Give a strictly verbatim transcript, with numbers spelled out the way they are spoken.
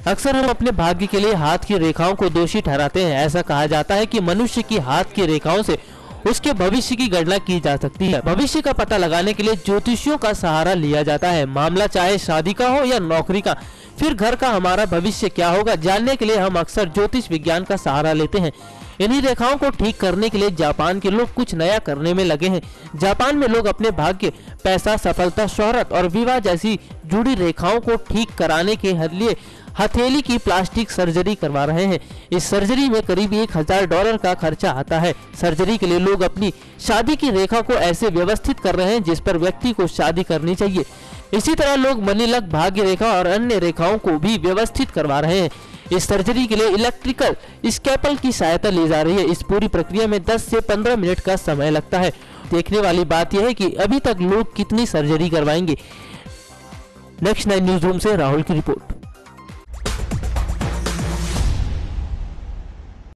अक्सर हम अपने भाग्य के लिए हाथ की रेखाओं को दोषी ठहराते हैं। ऐसा कहा जाता है कि मनुष्य की हाथ की रेखाओं से उसके भविष्य की गणना की जा सकती है। भविष्य का पता लगाने के लिए ज्योतिषियों का सहारा लिया जाता है। मामला चाहे शादी का हो या नौकरी का, फिर घर का हमारा भविष्य क्या होगा जानने के लिए हम अक्सर ज्योतिष विज्ञान का सहारा लेते हैं। इन्हीं रेखाओं को ठीक करने के लिए जापान के लोग कुछ नया करने में लगे हैं। जापान में लोग अपने भाग्य, पैसा, सफलता, शोहरत और विवाह जैसी जुड़ी रेखाओं को ठीक कराने के लिए हथेली की प्लास्टिक सर्जरी करवा रहे हैं। इस सर्जरी में करीब एक हजार डॉलर का खर्चा आता है। सर्जरी के लिए लोग अपनी शादी की रेखा को ऐसे व्यवस्थित कर रहे हैं जिस पर व्यक्ति को शादी करनी चाहिए। इसी तरह लोग मनीलक, भाग्य रेखा और अन्य रेखाओं को भी व्यवस्थित करवा रहे हैं। इस सर्जरी के लिए इलेक्ट्रिकल स्कैपल की सहायता ली जा रही है। इस पूरी प्रक्रिया में दस से पंद्रह मिनट का समय लगता है। देखने वाली बात यह है कि अभी तक लोग कितनी सर्जरी करवाएंगे। नेक्स्ट नाइन न्यूज रूम से राहुल की रिपोर्ट।